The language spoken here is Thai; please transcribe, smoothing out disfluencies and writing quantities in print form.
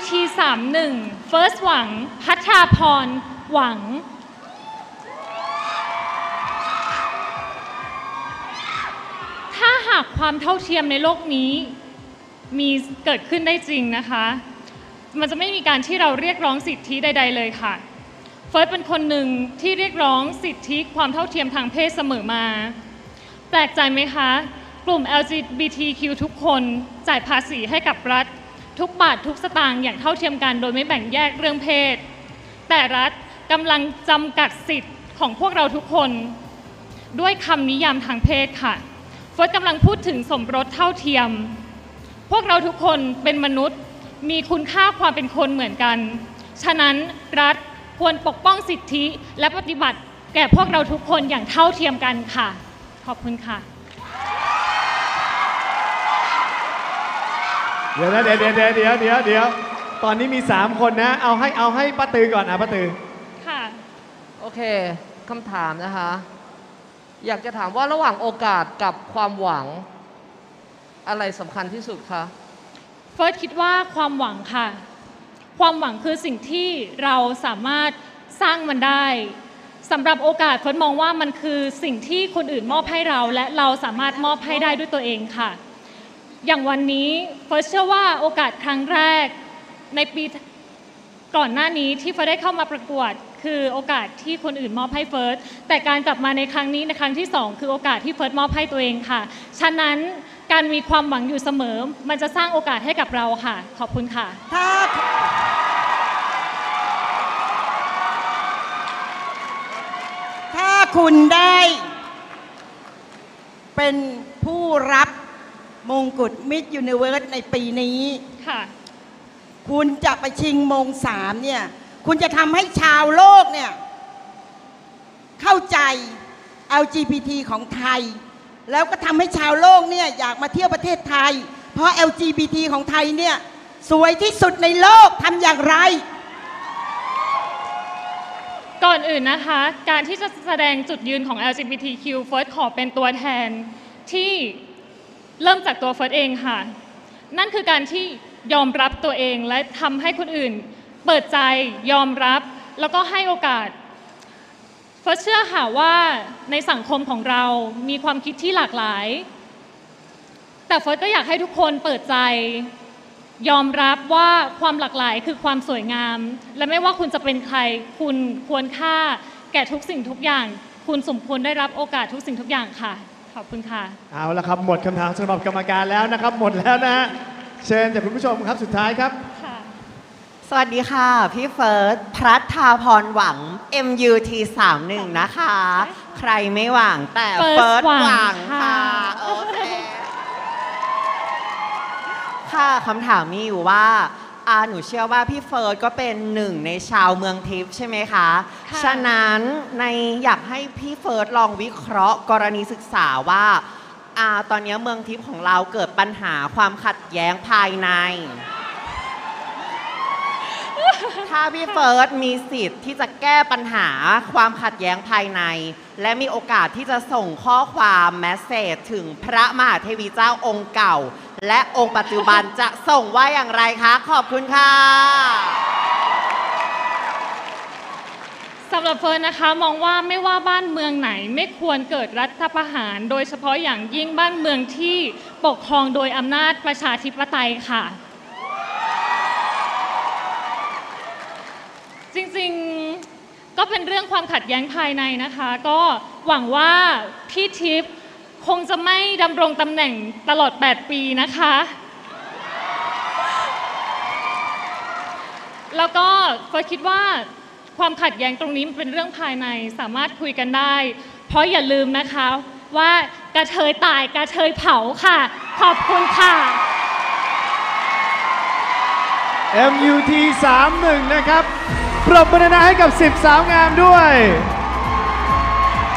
MUT 31 First หวังพัชราพรหวังถ้าหากความเท่าเทียมในโลกนี้มีเกิดขึ้นได้จริงนะคะมันจะไม่มีการที่เราเรียกร้องสิทธิใดๆเลยค่ะเฟิร์สเป็นคนหนึ่งที่เรียกร้องสิทธิความเท่าเทียมทางเพศเสมอมาแปลกใจไหมคะกลุ่ม LGBTQ ทุกคนจ่ายภาษีให้กับรัฐทุกบาททุกสตางค์อย่างเท่าเทียมกันโดยไม่แบ่งแยกเรื่องเพศแต่รัฐกำลังจำกัดสิทธิ์ของพวกเราทุกคนด้วยคำนิยามทางเพศค่ะเฟิร์สกำลังพูดถึงสมรสเท่าเทียมพวกเราทุกคนเป็นมนุษย์มีคุณค่าความเป็นคนเหมือนกันฉะนั้นรัฐควรปกป้องสิทธิและปฏิบัติแก่พวกเราทุกคนอย่างเท่าเทียมกันค่ะขอบคุณค่ะเดี๋ยวนะเดี๋ยวตอนนี้มี3คนนะเอาให้ป้าตือก่อนป้าตือค่ะโอเคคำถามนะคะอยากจะถามว่าระหว่างโอกาสกับความหวังอะไรสำคัญที่สุดคะเฟิร์สคิดว่าความหวังค่ะความหวังคือสิ่งที่เราสามารถสร้างมันได้สำหรับโอกาสเฟิร์สมองว่ามันคือสิ่งที่คนอื่นมอบให้เราและเราสามารถมอบให้ได้ด้วยตัวเองค่ะอย่างวันนี้เฟิร์สเชื่อว่าโอกาสครั้งแรกในปีก่อนหน้านี้ที่เฟิร์สได้เข้ามาประกวดคือโอกาสที่คนอื่นมอบให้เฟิร์สแต่การกลับมาในครั้งนี้ในครั้งที่2คือโอกาสที่เฟิร์สมอบให้ตัวเองค่ะฉะนั้นการมีความหวังอยู่เสมอมันจะสร้างโอกาสให้กับเราค่ะขอบคุณค่ะถ้าคุณได้เป็นผู้รับมงกุฎมิสยูนิเวิร์สในปีนี้ค่ะคุณจะไปชิงมง3เนี่ยคุณจะทำให้ชาวโลกเนี่ยเข้าใจ LGBT ของไทยแล้วก็ทำให้ชาวโลกเนี่ยอยากมาเที่ยวประเทศไทยเพราะ LGBT ของไทยเนี่ยสวยที่สุดในโลกทำอย่างไรก่อนอื่นนะคะการที่จะแสดงจุดยืนของ LGBTQ เฟิร์สขอเป็นตัวแทนที่เริ่มจากตัวเฟิร์สเองค่ะนั่นคือการที่ยอมรับตัวเองและทำให้คนอื่นเปิดใจยอมรับแล้วก็ให้โอกาสเฟิร์สเชื่อค่ะว่าในสังคมของเรามีความคิดที่หลากหลายแต่เฟิร์สก็อยากให้ทุกคนเปิดใจยอมรับว่าความหลากหลายคือความสวยงามและไม่ว่าคุณจะเป็นใครคุณควรค่าแก่ทุกสิ่งทุกอย่างคุณสมควรได้รับโอกาสทุกสิ่งทุกอย่างค่ะขอบคุณค่ะเอาละครับหมดคำถามสำหรับกรรมการแล้วนะครับหมดแล้วนะเชิญจากคุณผู้ชมครับสุดท้ายครับสวัสดีค่ะพี่เฟิร์สพัทราพรหวัง MUT 31นะคะใครไม่หวังแต่เฟิร์สหวังค่ะโอเคค่ะคำถามมีอยู่ว่าหนูเชื่อว่าพี่เฟิร์สก็เป็นหนึ่งในชาวเมืองทิพย์ใช่ไหมคะฉะนั้นอยากให้พี่เฟิร์สลองวิเคราะห์กรณีศึกษาว่าตอนนี้เมืองทิพย์ของเราเกิดปัญหาความขัดแย้งภายในถ้าพี่เฟิร์สมีสิทธิ์ที่จะแก้ปัญหาความขัดแย้งภายในและมีโอกาสที่จะส่งข้อความแมสเสจถึงพระมหาเทวีเจ้าองค์เก่าและองค์ปัจจุบันจะส่งว่าอย่างไรคะขอบคุณค่ะสำหรับเฟิร์นนะคะมองว่าไม่ว่าบ้านเมืองไหนไม่ควรเกิดรัฐประหารโดยเฉพาะอย่างยิ่งบ้านเมืองที่ปกครองโดยอำนาจประชาธิปไตยค่ะจริงๆก็เป็นเรื่องความขัดแย้งภายในนะคะก็หวังว่าพี่ทิพย์คงจะไม่ดำรงตำแหน่งตลอด8ปีนะคะแล้วก็เฟิร์สคิดว่าความขัดแย้งตรงนี้เป็นเรื่องภายในสามารถคุยกันได้เพราะอย่าลืมนะคะว่ากระเทยตายกระเทยเผาค่ะขอบคุณค่ะ MUT 31นะครับปรบมือให้กับ10 สาวงามด้วย